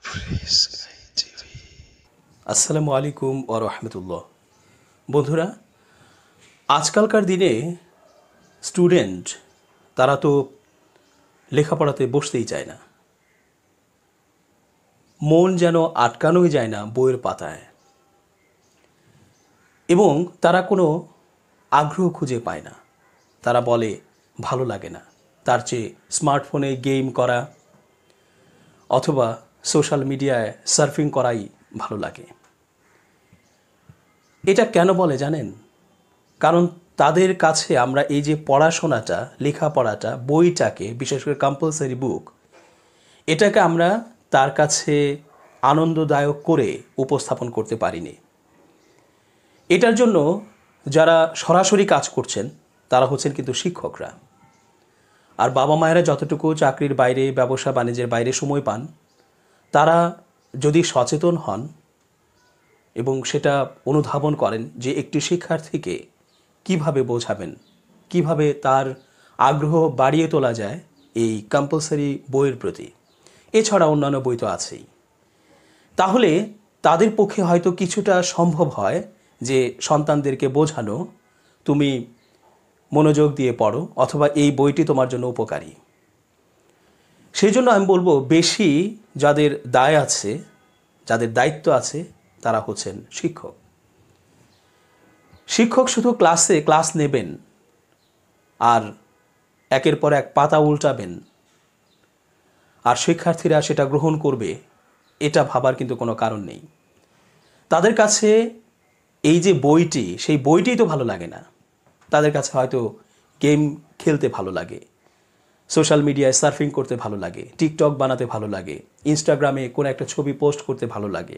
আসসালামু আলাইকুম ওয়া রাহমাতুল্লাহ। বন্ধুরা, আজকালকার দিনে স্টুডেন্ট তারা তো লেখাপড়াতে বসতেই চায় না, মন যেন আটকানোই যায় না বইয়ের পাতায়, এবং তারা কোনো আগ্রহ খুঁজে পায় না। তারা বলে ভালো লাগে না, তার চেয়ে স্মার্টফোনে গেম করা অথবা সোশ্যাল মিডিয়ায় সার্ফিং করাই ভালো লাগে। এটা কেন বলে জানেন? কারণ তাদের কাছে আমরা এই যে পড়াশোনাটা, লেখাপড়াটা, বইটাকে, বিশেষ করে কম্পালসারি বুক, এটাকে আমরা তার কাছে আনন্দদায়ক করে উপস্থাপন করতে পারিনি। এটার জন্য যারা সরাসরি কাজ করছেন তারা হচ্ছেন কিন্তু শিক্ষকরা। আর বাবা মায়েরা যতটুকু চাকরির বাইরে, ব্যবসা বাণিজ্যের বাইরে সময় পান, তারা যদি সচেতন হন এবং সেটা অনুধাবন করেন যে একটি শিক্ষার্থীকে কিভাবে বোঝাবেন, কিভাবে তার আগ্রহ বাড়িয়ে তোলা যায় এই কম্পালসারি বইয়ের প্রতি, এছাড়া অন্যান্য বই তো আছেই, তাহলে তাদের পক্ষে হয়তো কিছুটা সম্ভব হয় যে সন্তানদেরকে বোঝানো, তুমি মনোযোগ দিয়ে পড়ো অথবা এই বইটি তোমার জন্য উপকারী। সেই জন্য আমি বলবো, বেশি যাদের দায় আছে, যাদের দায়িত্ব আছে, তারা হচ্ছেন শিক্ষক। শিক্ষক শুধু ক্লাস নেবেন আর একের পর এক পাতা উল্টাবেন আর শিক্ষার্থীরা সেটা গ্রহণ করবে, এটা ভাবার কিন্তু কোনো কারণ নেই। তাদের কাছে এই যে বইটি, সেই বইটিই তো ভালো লাগে না। তাদের কাছে হয়তো গেম খেলতে ভালো লাগে, সোশ্যাল মিডিয়ায় সার্ফিং করতে ভালো লাগে, টিকটক বানাতে ভালো লাগে, ইনস্টাগ্রামে কোনো একটা ছবি পোস্ট করতে ভালো লাগে,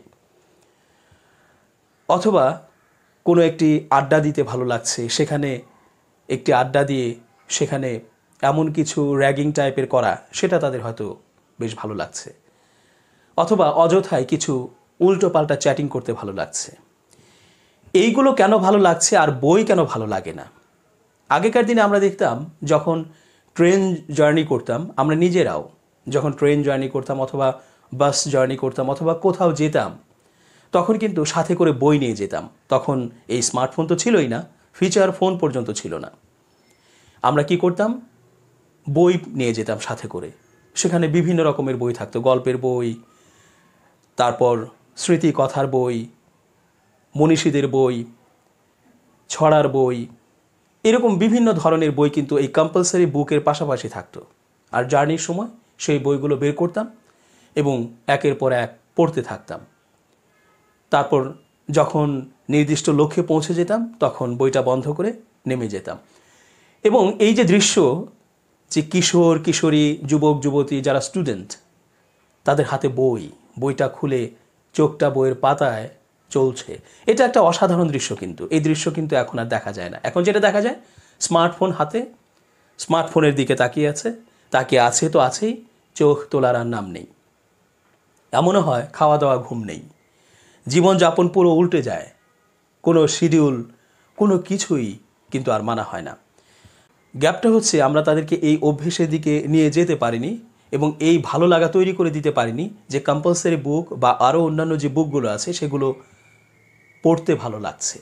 অথবা কোনো একটি আড্ডা দিতে ভালো লাগছে, সেখানে একটি আড্ডা দিয়ে সেখানে এমন কিছু র্যাগিং টাইপের করা, সেটা তাদের হয়তো বেশ ভালো লাগছে, অথবা অযথায় কিছু উল্টোপাল্টা চ্যাটিং করতে ভালো লাগছে। এইগুলো কেন ভালো লাগছে আর বই কেন ভালো লাগে না? আগেকার দিনে আমরা দেখতাম, যখন ট্রেন জার্নি করতাম, আমরা নিজেরাও যখন ট্রেন জার্নি করতাম অথবা বাস জার্নি করতাম অথবা কোথাও যেতাম, তখন কিন্তু সাথে করে বই নিয়ে যেতাম। তখন এই স্মার্টফোন তো ছিলই না, ফিচার ফোন পর্যন্ত ছিল না। আমরা কি করতাম? বই নিয়ে যেতাম সাথে করে। সেখানে বিভিন্ন রকমের বই থাকতো, গল্পের বই, তারপর স্মৃতি কথার বই, মনীষীদের বই, ছড়ার বই, এরকম বিভিন্ন ধরনের বই কিন্তু এই কম্পালসারি বুকের পাশাপাশি থাকতো। আর জার্নির সময় সেই বইগুলো বের করতাম এবং একের পর এক পড়তে থাকতাম। তারপর যখন নির্দিষ্ট লক্ষ্যে পৌঁছে যেতাম, তখন বইটা বন্ধ করে নেমে যেতাম। এবং এই যে দৃশ্য, যে কিশোর কিশোরী, যুবক যুবতী, যারা স্টুডেন্ট, তাদের হাতে বইটা খুলে চোখটা বইয়ের পাতায় চলছে, এটা একটা অসাধারণ দৃশ্য। কিন্তু এই দৃশ্য কিন্তু এখন আর দেখা যায় না। এখন যেটা দেখা যায়, স্মার্টফোন হাতে, স্মার্টফোনের দিকে তাকিয়ে আছে তো আছেই, চোখ তোলার আর নাম নেই। এমনও হয় খাওয়া দাওয়া, ঘুম নেই, জীবনযাপন পুরো উল্টে যায়, কোনো শিডিউল, কোনো কিছুই কিন্তু আর মানা হয় না। গ্যাপটা হচ্ছে আমরা তাদেরকে এই অভ্যেসের দিকে নিয়ে যেতে পারিনি এবং এই ভালো লাগা তৈরি করে দিতে পারিনি যে কম্পালসারি বুক বা আরও অন্যান্য যে বুকগুলো আছে সেগুলো পড়তে ভালো লাগছে।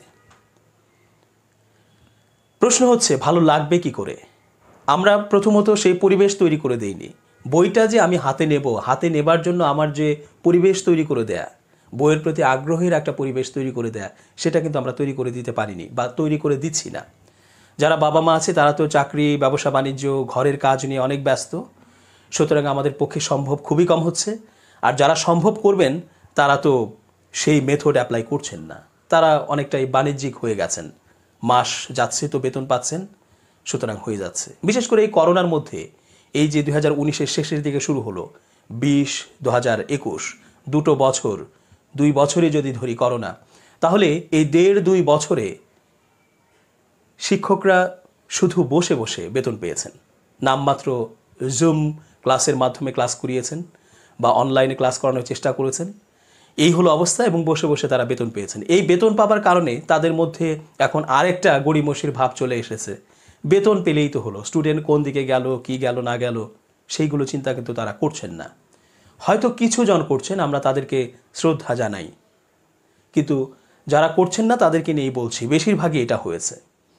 প্রশ্ন হচ্ছে, ভালো লাগবে কি করে? আমরা প্রথমত সেই পরিবেশ তৈরি করে দেইনি। বইটা যে আমি হাতে নেবার জন্য আমার যে পরিবেশ তৈরি করে দেয়া, বইয়ের প্রতি আগ্রহের একটা পরিবেশ তৈরি করে দেয়া, সেটা কিন্তু আমরা তৈরি করে দিতে পারিনি বা তৈরি করে দিচ্ছি না। যারা বাবা মা আছে তারা তো চাকরি, ব্যবসা বাণিজ্য, ঘরের কাজ নিয়ে অনেক ব্যস্ত, সুতরাং আমাদের পক্ষে সম্ভব খুবই কম হচ্ছে। আর যারা সম্ভব করবেন তারা তো সেই মেথড অ্যাপ্লাই করছেন না, তারা অনেকটাই বাণিজ্যিক হয়ে গেছেন। মাস যাচ্ছে তো বেতন পাচ্ছেন, সুতরাং হয়ে যাচ্ছে। বিশেষ করে এই করোনার মধ্যে, এই যে 2019-এর শেষের দিকে শুরু হলো, 20, 2021, দুটো বছর, 2 বছরে যদি ধরি করোনা, তাহলে এই 1.5-2 বছরে শিক্ষকরা শুধু বসে বসে বেতন পেয়েছেন। নামমাত্র জুম ক্লাসের মাধ্যমে ক্লাস করিয়েছেন বা অনলাইনে ক্লাস করানোর চেষ্টা করেছেন, এই হলো অবস্থা, এবং বসে বসে তারা বেতন পেয়েছেন। এই বেতন পাবার কারণে তাদের মধ্যে এখন আরেকটা গড়িমসির ভাব চলে এসেছে। বেতন পেলেই তো হলো, স্টুডেন্ট কোন দিকে গেল, কি গেল না গেল, সেইগুলো চিন্তা কিন্তু তারা করছেন না। হয়তো কিছু জন করছেন, আমরা তাদেরকে শ্রদ্ধা জানাই, কিন্তু যারা করছেন না তাদেরকে নিয়েই বলছি, বেশিরভাগই এটা হয়েছে।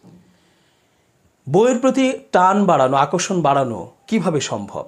বইয়ের প্রতি টান বাড়ানো, আকর্ষণ বাড়ানো কিভাবে সম্ভব?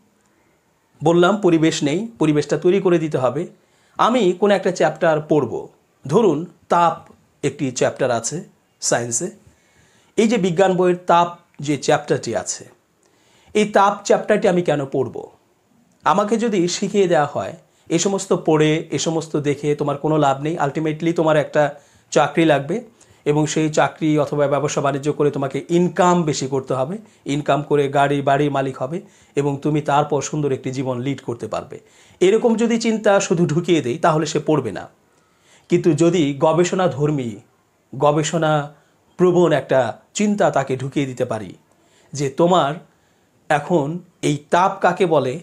বললাম পরিবেশ নেই, পরিবেশটা তৈরি করে দিতে হবে। আমি কোনো একটা চ্যাপ্টার পড়ব, ধরুন তাপ একটি চ্যাপ্টার আছে সায়েন্সে। এই যে বিজ্ঞান বইয়ের তাপ যে চ্যাপ্টারটি আছে, এই তাপ চ্যাপ্টারটি আমি কেন পড়ব? আমাকে যদি শিখিয়ে দেওয়া হয় এ সমস্ত পড়ে, এ সমস্ত দেখে তোমার কোনো লাভ নেই, আলটিমেটলি তোমার একটা চাকরি লাগবে এবং সেই চাকরি অথবা ব্যবসা বাণিজ্য করে তোমাকে ইনকাম বেশি করতে হবে, ইনকাম করে গাড়ি বাড়ির মালিক হবে এবং তুমি তারপর সুন্দর একটি জীবন লিড করতে পারবে, এরকম যদি চিন্তা শুধু ঢুকিয়ে দেই তাহলে সে পড়বে না। কিন্তু যদি গবেষণাধর্মী, গবেষণা প্রবণ একটা চিন্তা তাকে ঢুকিয়ে দিতে পারি যে তোমার এখন এই তাপ কাকে বলে,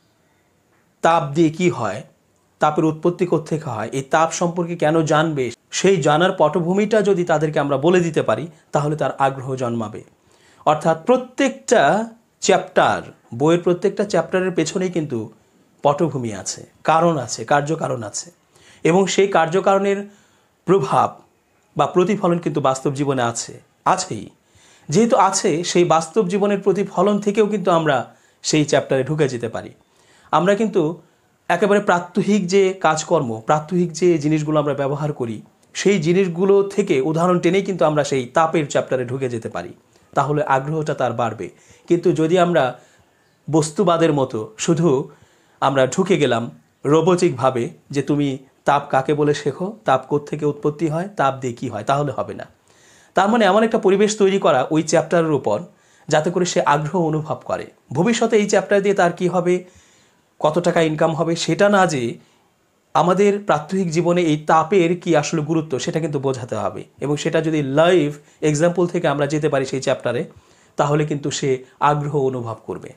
তাপ দিয়ে কি হয়, তাপের উৎপত্তি কোত্থেকে হয়, এই তাপ সম্পর্কে কেন জানবে, সেই জানার পটভূমিটা যদি তাদেরকে আমরা বলে দিতে পারি তাহলে তার আগ্রহ জন্মাবে। অর্থাৎ প্রত্যেকটা চ্যাপ্টার, বইয়ের প্রত্যেকটা চ্যাপ্টারের পেছনেই কিন্তু পটভূমি আছে, কারণ আছে, কার্যকারণ আছে এবং সেই কার্যকারণের প্রভাব বা প্রতিফলন কিন্তু বাস্তব জীবনে আছেই। যেহেতু আছে, সেই বাস্তব জীবনের প্রতিফলন থেকেও কিন্তু আমরা সেই চ্যাপ্টারে ঢুকে যেতে পারি। আমরা কিন্তু একেবারে প্রাত্যহিক যে কাজকর্ম, প্রাত্যহিক যে জিনিসগুলো আমরা ব্যবহার করি, সেই জিনিসগুলো থেকে উদাহরণ টেনেই কিন্তু আমরা সেই তাপের চ্যাপ্টারে ঢুকে যেতে পারি, তাহলে আগ্রহটা তার বাড়বে। কিন্তু যদি আমরা বস্তুবাদের মতো শুধু আমরা ঢুকে গেলাম রোবোটিকভাবে যে তুমি তাপ কাকে বলে শেখো, তাপ কোত্থেকে উৎপত্তি হয়, তাপ দিয়ে কী হয়, তাহলে হবে না। তার মানে এমন একটা পরিবেশ তৈরি করা ওই চ্যাপ্টারের উপর যাতে করে সে আগ্রহ অনুভব করে। ভবিষ্যতে এই চ্যাপ্টার দিয়ে তার কী হবে, কত টাকা ইনকাম হবে, সেটা না, যে আমাদের প্রাত্যহিক জীবনে এই তাপের কি আসলে গুরুত্ব সেটা কিন্তু বোঝাতে হবে এবং সেটা যদি লাইভ এক্সাম্পল থেকে আমরা যেতে পারি সেই চ্যাপ্টারে, তাহলে কিন্তু সে আগ্রহ অনুভব করবে।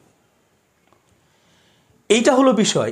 এইটা হলো বিষয়।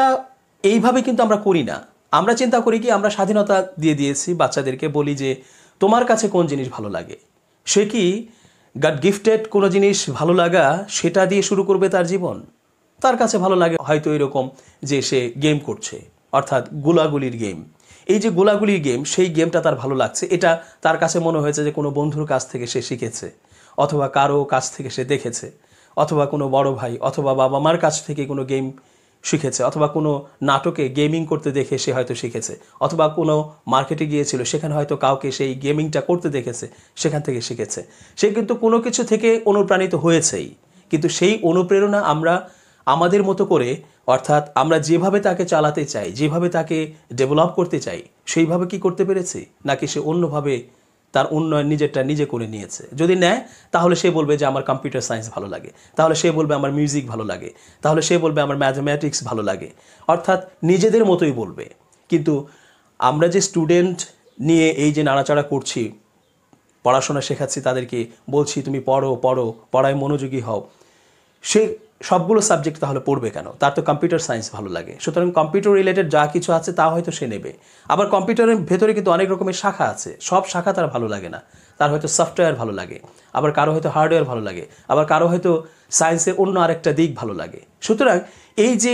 এইভাবে কিন্তু আমরা করি না। আমরা চিন্তা করি কি, আমরা স্বাধীনতা দিয়ে দিয়েছি বাচ্চাদেরকে, বলি যে তোমার কাছে কোন জিনিস ভালো লাগে, সে কি গড গিফটেড কোনো জিনিস ভালো লাগা সেটা দিয়ে শুরু করবে তার জীবন। তার কাছে ভালো লাগে হয়তো এরকম যে সে গেম করছে, অর্থাৎ গোলাগুলির গেম। এই যে গোলাগুলির গেম, সেই গেমটা তার ভালো লাগছে, এটা তার কাছে মনে হয়েছে যে কোনো বন্ধুর কাছ থেকে সে শিখেছে, অথবা কারো কাছ থেকে সে দেখেছে, অথবা কোনো বড় ভাই অথবা বাবা মার কাছ থেকে কোনো গেম শিখেছে, অথবা কোনো নাটকে গেমিং করতে দেখে সে হয়তো শিখেছে, অথবা কোনো মার্কেটে গিয়েছিল সেখানে হয়তো কাউকে সেই গেমিংটা করতে দেখেছে, সেখান থেকে শিখেছে। সে কিন্তু কোনো কিছু থেকে অনুপ্রাণিত হয়েছেই, কিন্তু সেই অনুপ্রেরণা আমরা আমাদের মতো করে, অর্থাৎ আমরা যেভাবে তাকে চালাতে চাই, যেভাবে তাকে ডেভেলপ করতে চাই, সেইভাবে কি করতে পেরেছি, নাকি সে অন্যভাবে তার উন্নয়ন নিজেরটা নিজে করে নিয়েছে? যদি নেয় তাহলে সে বলবে যে আমার কম্পিউটার সায়েন্স ভালো লাগে, তাহলে সে বলবে আমার মিউজিক ভালো লাগে, তাহলে সে বলবে আমার ম্যাথমেটিক্স ভালো লাগে, অর্থাৎ নিজেদের মতোই বলবে। কিন্তু আমরা যে স্টুডেন্ট নিয়ে এই যে নাড়াচাড়া করছি, পড়াশোনা শেখাচ্ছি, তাদেরকে বলছি তুমি পড়ো, পড়ায় মনোযোগী হও, সে সবগুলো সাবজেক্ট তাহলে পড়বে কেন? তার তো কম্পিউটার সায়েন্স ভালো লাগে, সুতরাং কম্পিউটার রিলেটেড যা কিছু আছে তা হয়তো সে নেবে। আবার কম্পিউটারের ভেতরে কিন্তু অনেক রকমের শাখা আছে, সব শাখা তার ভালো লাগে না। তার হয়তো সফটওয়্যার ভালো লাগে, আবার কারো হয়তো হার্ডওয়্যার ভালো লাগে, আবার কারো হয়তো সায়েন্সের অন্য আরেকটা দিক ভালো লাগে। সুতরাং এই যে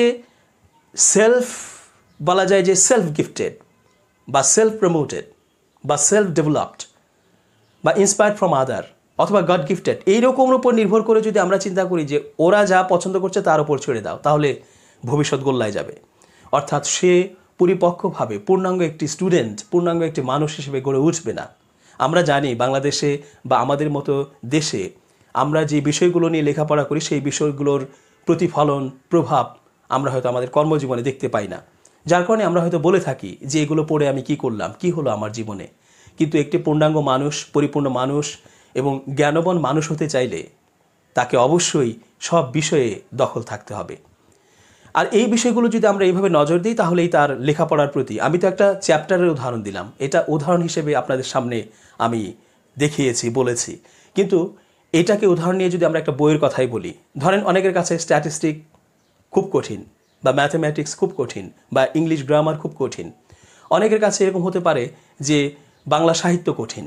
সেলফ, বলা যায় যে সেলফ গিফটেড বা সেলফ প্রমোটেড বা সেলফ ডেভেলপড বা ইন্সপায়ার্ড ফ্রম আদার অথবা গড গিফটেড, এইরকমের উপর নির্ভর করে যদি আমরা চিন্তা করি যে ওরা যা পছন্দ করছে তার উপর ছেড়ে দাও, তাহলে ভবিষ্যৎ গোল্লায় যাবে। অর্থাৎ সে পরিপক্কভাবে পূর্ণাঙ্গ একটি স্টুডেন্ট, পূর্ণাঙ্গ একটি মানুষ হিসেবে গড়ে উঠবে না। আমরা জানি বাংলাদেশে বা আমাদের মতো দেশে আমরা যে বিষয়গুলো নিয়ে লেখাপড়া করি, সেই বিষয়গুলোর প্রতিফলন, প্রভাব আমরা হয়তো আমাদের কর্মজীবনে দেখতে পাই না, যার কারণে আমরা হয়তো বলে থাকি যে এগুলো পড়ে আমি কি করলাম, কি হলো আমার জীবনে। কিন্তু একটি পূর্ণাঙ্গ মানুষ, পরিপূর্ণ মানুষ এবং জ্ঞানবান মানুষ হতে চাইলে তাকে অবশ্যই সব বিষয়ে দখল থাকতে হবে। আর এই বিষয়গুলো যদি আমরা এইভাবে নজর দিই, তাহলেই তার লেখাপড়ার প্রতি, আমি তো একটা চ্যাপ্টারের উদাহরণ দিলাম, এটা উদাহরণ হিসেবে আপনাদের সামনে আমি দেখিয়েছি, বলেছি, কিন্তু এটাকে উদাহরণ নিয়ে যদি আমরা একটা বইয়ের কথাই বলি, ধরেন অনেকের কাছে স্ট্যাটিস্টিক খুব কঠিন, বা ম্যাথমেটিক্স খুব কঠিন, বা ইংলিশ গ্রামার খুব কঠিন। অনেকের কাছে এরকম হতে পারে যে বাংলা সাহিত্য কঠিন,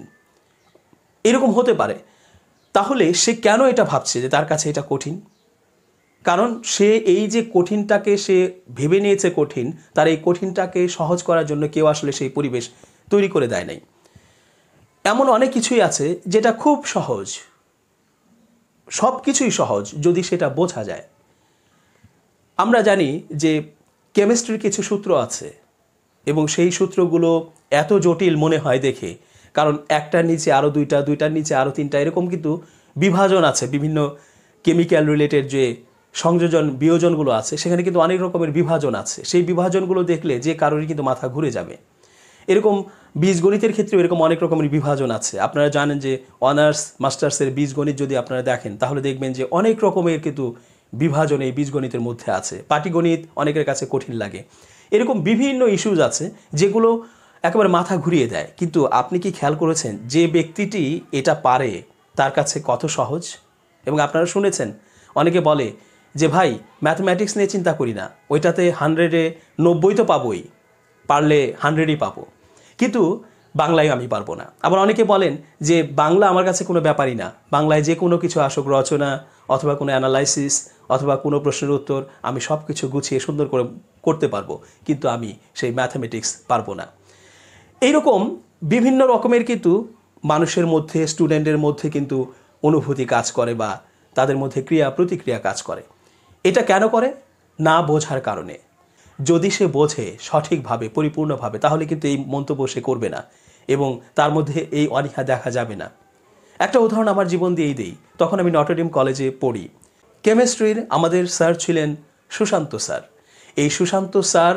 এরকম হতে পারে। তাহলে সে কেন এটা ভাবছে যে তার কাছে এটা কঠিন? কারণ সে এই যে কঠিনটাকে সে ভেবে নিয়েছে কঠিন, তার এই কঠিনটাকে সহজ করার জন্য কেউ আসলে সেই পরিবেশ তৈরি করে দেয় নাই। এমন অনেক কিছুই আছে যেটা খুব সহজ, সব কিছুই সহজ যদি সেটা বোঝা যায়। আমরা জানি যে কেমিস্ট্রির কিছু সূত্র আছে এবং সেই সূত্রগুলো এত জটিল মনে হয় দেখে, কারণ একটার নিচে আরও দুইটা, দুইটার নিচে আরও তিনটা, এরকম কিন্তু বিভাজন আছে। বিভিন্ন কেমিক্যাল রিলেটেড যে সংযোজন বিয়োজনগুলো আছে সেখানে কিন্তু অনেক রকমের বিভাজন আছে। সেই বিভাজনগুলো দেখলে যে কারোরই কিন্তু মাথা ঘুরে যাবে। এরকম বীজগণিতের ক্ষেত্রেও এরকম অনেক রকমের বিভাজন আছে। আপনারা জানেন যে অনার্স মাস্টার্সের বীজগণিত যদি আপনারা দেখেন তাহলে দেখবেন যে অনেক রকমের কিন্তু বিভাজন এই বীজগণিতের মধ্যে আছে। পাটিগণিত অনেকের কাছে কঠিন লাগে। এরকম বিভিন্ন ইস্যুজ আছে যেগুলো একেবারে মাথা ঘুরিয়ে দেয়। কিন্তু আপনি কি খেয়াল করেছেন যে ব্যক্তিটি এটা পারে তার কাছে কত সহজ? এবং আপনারা শুনেছেন অনেকে বলে যে ভাই ম্যাথমেটিক্স নিয়ে চিন্তা করি না, ওইটাতে 100-এ 90 তো পাবোই, পারলে 100ই পাবো, কিন্তু বাংলায় আমি পারবো না। আবার অনেকে বলেন যে বাংলা আমার কাছে কোনো ব্যাপারই না, বাংলায় যে কোনো কিছু আসুক, রচনা অথবা কোনো অ্যানালাইসিস অথবা কোনো প্রশ্নের উত্তর, আমি সব কিছু গুছিয়ে সুন্দর করে করতে পারবো, কিন্তু আমি সেই ম্যাথামেটিক্স পারবো না। এইরকম বিভিন্ন রকমের কিন্তু মানুষের মধ্যে, স্টুডেন্টের মধ্যে কিন্তু অনুভূতি কাজ করে বা তাদের মধ্যে ক্রিয়া প্রতিক্রিয়া কাজ করে। এটা কেন করে? না বোঝার কারণে। যদি সে বোঝে সঠিকভাবে, পরিপূর্ণভাবে, তাহলে কিন্তু এই মন্তব্য সে করবে না এবং তার মধ্যে এই অনীহা দেখা যাবে না। একটা উদাহরণ আমার জীবন দিয়েই দেই। তখন আমি নটরডেম কলেজে পড়ি। কেমিস্ট্রির আমাদের স্যার ছিলেন সুশান্ত স্যার। এই সুশান্ত স্যার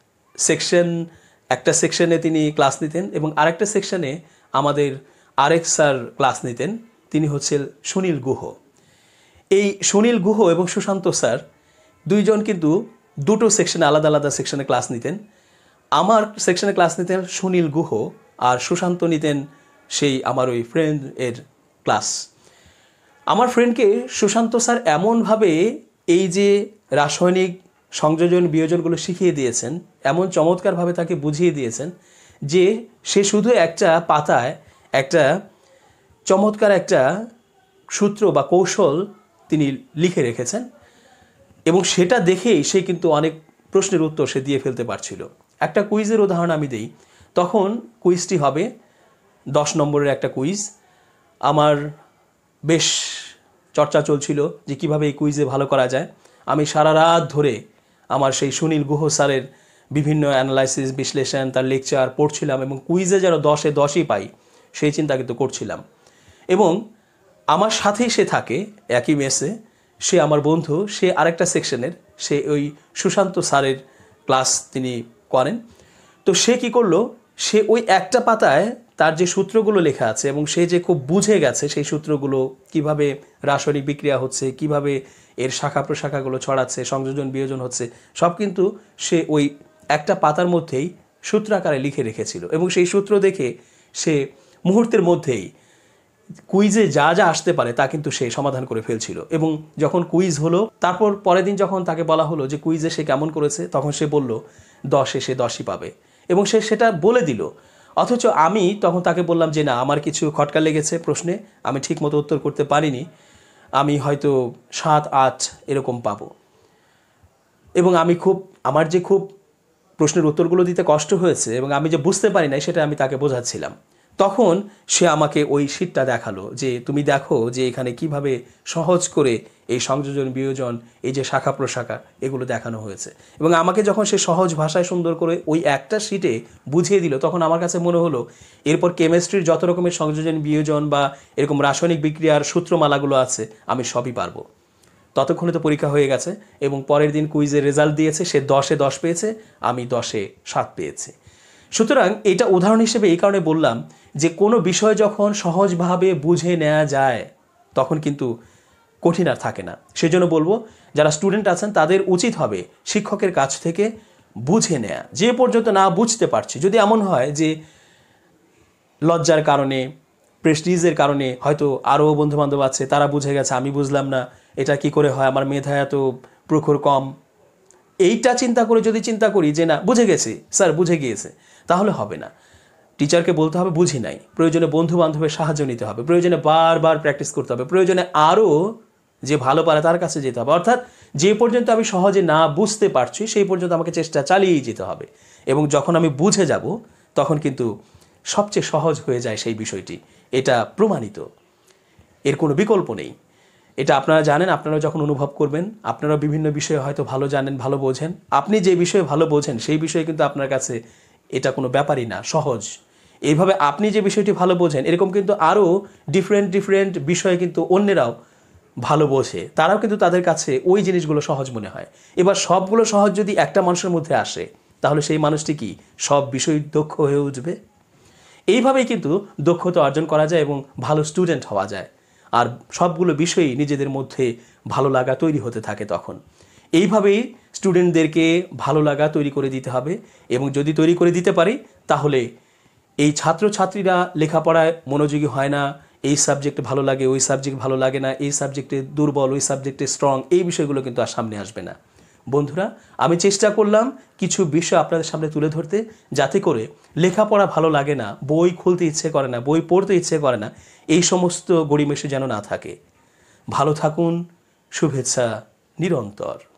একটা সেকশনে তিনি ক্লাস নিতেন এবং আরেকটা সেকশনে আমাদের আরেক স্যার ক্লাস নিতেন। তিনি হচ্ছেন সুনীল গুহ। এই সুনীল গুহ এবং সুশান্ত স্যার দুইজন কিন্তু দুটো সেকশনে, আলাদা আলাদা সেকশনে ক্লাস নিতেন। আমার সেকশনে ক্লাস নিতেন সুনীল গুহ আর সুশান্ত নিতেন সেই আমার ওই ফ্রেন্ড এর ক্লাস। আমার ফ্রেন্ডকে সুশান্ত স্যার এমনভাবে এই যে রাসায়নিক সংযোজন বিয়োজনগুলো শিখিয়ে দিয়েছেন, এমন চমৎকারভাবে তাকে বুঝিয়ে দিয়েছেন যে সে শুধু একটা পাতায় একটা চমৎকার একটা সূত্র বা কৌশল তিনি লিখে রেখেছেন এবং সেটা দেখেই সে কিন্তু অনেক প্রশ্নের উত্তর সে দিয়ে ফেলতে পারছিল। একটা কুইজের উদাহরণ আমি দিই। তখন কুইজটি হবে 10 নম্বরের একটা কুইজ। আমার বেশ চর্চা চলছিল যে কিভাবে এই কুইজে ভালো করা যায়। আমি সারা রাত ধরে আমার সেই সুনীল গুহ স্যারের বিভিন্ন অ্যানালাইসিস, বিশ্লেষণ, তার লেকচার পড়ছিলাম এবং কুইজে যেন 10-এ 10ই পাই সেই চিন্তা কিন্তু করছিলাম। এবং আমার সাথেই সে থাকে, একই মেসে, সে আমার বন্ধু, সে আরেকটা সেকশনের, সে ওই সুশান্ত স্যারের ক্লাস তিনি করেন। তো সে কি করলো, সে ওই একটা পাতায় তার যে সূত্রগুলো লেখা আছে এবং সে যে খুব বুঝে গেছে সেই সূত্রগুলো কিভাবে রাসায়নিক বিক্রিয়া হচ্ছে, কিভাবে এর শাখা প্রশাখাগুলো ছড়াচ্ছে, সংযোজন বিয়োজন হচ্ছে, সব কিন্তু সে ওই একটা পাতার মধ্যেই সূত্রাকারে লিখে রেখেছিল এবং সেই সূত্র দেখে সে মুহূর্তের মধ্যেই কুইজে যা যা আসতে পারে তা কিন্তু সে সমাধান করে ফেলছিল। এবং যখন কুইজ হলো, তারপর পরের দিন যখন তাকে বলা হলো যে কুইজে সে কেমন করেছে, তখন সে বলল 10-এ সে 10ই পাবে এবং সে সেটা বলে দিল। অথচ আমি তখন তাকে বললাম যে না, আমার কিছু খটকা লেগেছে প্রশ্নে, আমি ঠিক মতো উত্তর করতে পারিনি, আমি হয়তো 7-8 এরকম পাবো। এবং আমার যে খুব প্রশ্নের উত্তরগুলো দিতে কষ্ট হয়েছে এবং আমি যে বুঝতে পারি নাই সেটা আমি তাকে বোঝাচ্ছিলাম। তখন সে আমাকে ওই শীটটা দেখালো যে তুমি দেখো যে এখানে কিভাবে সহজ করে এই সংযোজন বিয়োজন, এই যে শাখা প্রশাখা, এগুলো দেখানো হয়েছে। এবং আমাকে যখন সে সহজ ভাষায় সুন্দর করে ওই একটা শীটে বুঝিয়ে দিল, তখন আমার কাছে মনে হলো এরপর কেমিস্ট্রির যত রকমের সংযোজন বিয়োজন বা এরকম রাসায়নিক বিক্রিয়ার সূত্রমালাগুলো আছে আমি সবই পারবো। ততক্ষণে তো পরীক্ষা হয়ে গেছে এবং পরের দিন কুইজের রেজাল্ট দিয়েছে, সে 10-এ 10 পেয়েছে, আমি 10-এ 7 পেয়েছি। সুতরাং এটা উদাহরণ হিসেবে এই কারণে বললাম যে কোনো বিষয় যখন সহজভাবে বুঝে নেওয়া যায় তখন কিন্তু কঠিন আর থাকে না। সেজন্য বলবো যারা স্টুডেন্ট আছেন তাদের উচিত হবে শিক্ষকের কাছ থেকে বুঝে নেওয়া। যে পর্যন্ত না বুঝতে পারছি, যদি এমন হয় যে লজ্জার কারণে, প্রেস্টিজের কারণে হয়তো আরও বন্ধুবান্ধব আছে তারা বুঝে গেছে, আমি বুঝলাম না, এটা কি করে হয়, আমার মেধা এত প্রখর কম, এইটা চিন্তা করে যদি চিন্তা করি যে না বুঝে গেছি, স্যার বুঝে গিয়েছে, তাহলে হবে না। টিচারকে বলতে হবে বুঝি নাই, প্রয়োজনে বন্ধু বান্ধবের সাহায্য নিতে হবে, প্রয়োজনে বারবার প্র্যাকটিস করতে হবে, প্রয়োজনে আরও যে ভালো পারে তার কাছে যেতে হবে। অর্থাৎ যে পর্যন্ত আমি সহজে না বুঝতে পারছি সেই পর্যন্ত আমাকে চেষ্টা চালিয়েই যেতে হবে, এবং যখন আমি বুঝে যাব তখন কিন্তু সবচেয়ে সহজ হয়ে যায় সেই বিষয়টি। এটা প্রমাণিত, এর কোনো বিকল্প নেই। এটা আপনারা জানেন, আপনারা যখন অনুভব করবেন, আপনারা বিভিন্ন বিষয়ে হয়তো ভালো জানেন, ভালো বোঝেন, আপনি যে বিষয়ে ভালো বোঝেন সেই বিষয়ে কিন্তু আপনার কাছে এটা কোনো ব্যাপারই না, সহজ। এইভাবে আপনি যে বিষয়টি ভালো বোঝেন এরকম কিন্তু আরও ডিফারেন্ট বিষয়ে কিন্তু অন্যেরাও ভালো বোঝে, তারাও কিন্তু তাদের কাছে ওই জিনিসগুলো সহজ মনে হয়। এবার সবগুলো সহজ যদি একটা মানুষের মধ্যে আসে তাহলে সেই মানুষটি কি সব বিষয় দক্ষ হয়ে উঠবে? এইভাবেই কিন্তু দক্ষতা অর্জন করা যায় এবং ভালো স্টুডেন্ট হওয়া যায়, আর সবগুলো বিষয়ই নিজেদের মধ্যে ভালো লাগা তৈরি হতে থাকে তখন। এইভাবেই স্টুডেন্টদেরকে ভালো লাগা তৈরি করে দিতে হবে, এবং যদি তৈরি করে দিতে পারি তাহলে এই ছাত্রছাত্রীরা লেখাপড়ায় মনোযোগী হয় না, এই সাবজেক্ট ভালো লাগে, ওই সাবজেক্ট ভালো লাগে না, এই সাবজেক্টে দুর্বল, ওই সাবজেক্টে স্ট্রং, এই বিষয়গুলো কিন্তু আর সামনে আসবে না। বন্ধুরা, আমি চেষ্টা করলাম কিছু বিষয় আপনাদের সামনে তুলে ধরতে, যাতে করে লেখাপড়া ভালো লাগে না, বই খুলতে ইচ্ছে করে না, বই পড়তে ইচ্ছে করে না, এই সমস্ত গড়িমেশে যেন না থাকে। ভালো থাকুন, শুভেচ্ছা নিরন্তর।